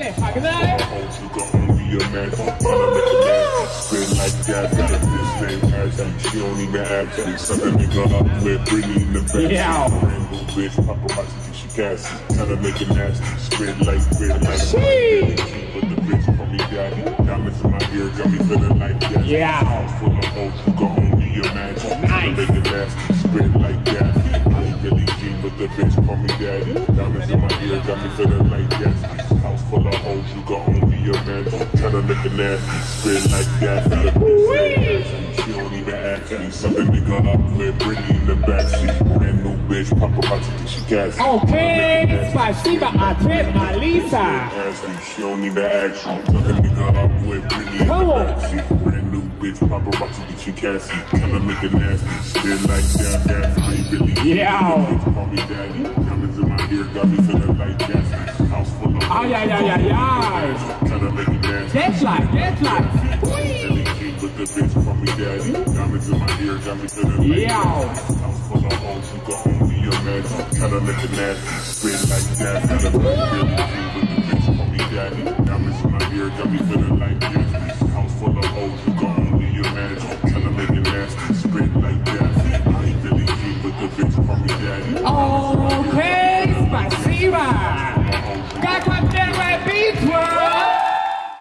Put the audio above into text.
You gon' only imagine. Tryna make a man spin like that. Got a bitch named Ashley. She don't even ask me. Something nigga up with Britney in the back. Yeah. Brand new bitch, paparazzi think she gassy. Tryna make it nasty. Spin like Billy. But the bitch call me daddy. Diamonds in my ear got me feeling like that. Yeah. House full of hoes, you gon' only imagine. Tryna make it nasty. Spin like that. I ain't really G, but the bitch call me daddy. Diamonds in my ear got me feeling like that. House full of hoes, you gon' only imagine. Tryna make it nasty. Spin like that. Got a bitch named Ashley. She don't even ask me. Something nigga up with Britney in the backseat. Brand new bitch, paparazzi think she gassy. Okay, спасибо, ответ ALISA. She don't even ask you. Something nigga up with Britney in the backseat. Brand new bitch, paparazzi think she gassy. Tryna make it nasty. Spin like that. I ain't really. Yeah. Bitch, call me daddy. Diamonds in my ear got me feeling like gassy. House full of. Ay, ay, ay, ay, ay. Tryna make it nasty. Get like. But the bitch call me daddy. Diamonds in my ear got me feeling like Yeah. House full of hoes, you gon' only imagine. Tryna make it nasty. Spin like that. Got a really but the bitch call me daddy. Diamonds in my ear got me feeling like gassy. House full of hoes, you gon'